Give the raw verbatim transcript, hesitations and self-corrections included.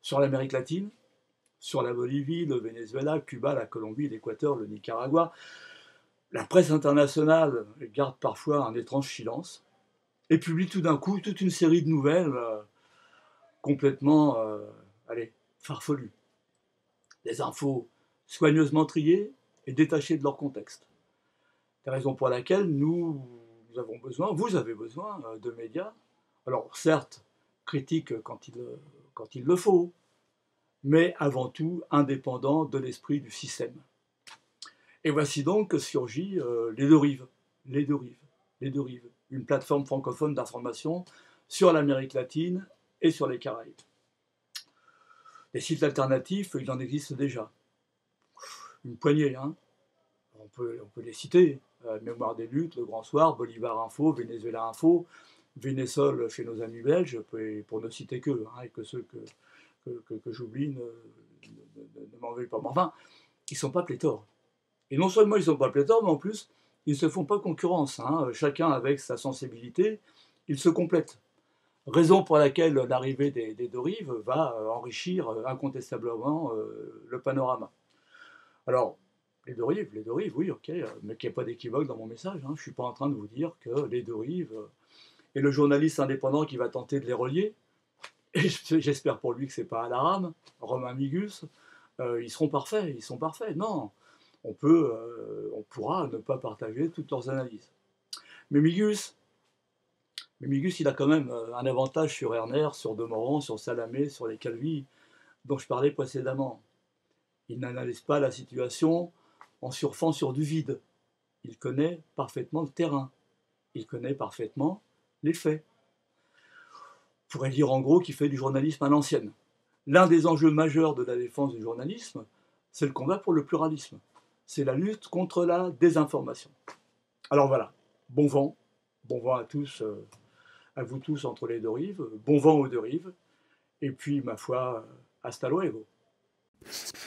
sur l'Amérique latine, sur la Bolivie, le Venezuela, Cuba, la Colombie, l'Équateur, le Nicaragua. La presse internationale garde parfois un étrange silence et publie tout d'un coup toute une série de nouvelles euh, complètement, euh, allez, farfelues. Des infos soigneusement triées et détachées de leur contexte. C'est la raison pour laquelle nous, nous avons besoin, vous avez besoin euh, de médias. Alors certes, critiques quand il, quand il le faut, mais avant tout indépendants de l'esprit du système. Et voici donc que surgit euh, les deux rives, les deux rives, les deux rives, une plateforme francophone d'information sur l'Amérique latine et sur les Caraïbes. Des sites alternatifs, il en existe déjà, une poignée, hein. On peut, on peut les citer, euh, Mémoire des luttes, Le Grand Soir, Bolivar Info, Venezuela Info, Vénésol chez nos amis belges, pour ne citer qu'eux, hein, et que ceux que, que, que, que j'oublie ne, ne, ne, ne m'en veuillent pas. Mais enfin, ils ne sont pas pléthores. Et non seulement ils ne sont pas pléthores, mais en plus, ils ne se font pas concurrence. Hein. Chacun avec sa sensibilité, ils se complètent. Raison pour laquelle l'arrivée des, des deux rives va enrichir incontestablement euh, le panorama. Alors, les deux rives, les deux rives, oui, ok, mais qu'il n'y ait pas d'équivoque dans mon message. Hein. Je ne suis pas en train de vous dire que les deux rives euh, et le journaliste indépendant qui va tenter de les relier, et j'espère pour lui que ce n'est pas à la rame, Romain Migus, euh, ils seront parfaits, ils sont parfaits. Non, on peut, euh, on pourra ne pas partager toutes leurs analyses. Mais Migus, mais Migus, il a quand même un avantage sur Erner, sur Demorand, sur Salamé, sur les Calvi, dont je parlais précédemment. Il n'analyse pas la situation en surfant sur du vide. Il connaît parfaitement le terrain. Il connaît parfaitement les faits. On pourrait dire en gros qu'il fait du journalisme à l'ancienne. L'un des enjeux majeurs de la défense du journalisme, c'est le combat pour le pluralisme. C'est la lutte contre la désinformation. Alors voilà, bon vent, bon vent à tous, euh, à vous tous entre les deux rives, bon vent aux deux rives, et puis ma foi, hasta luego.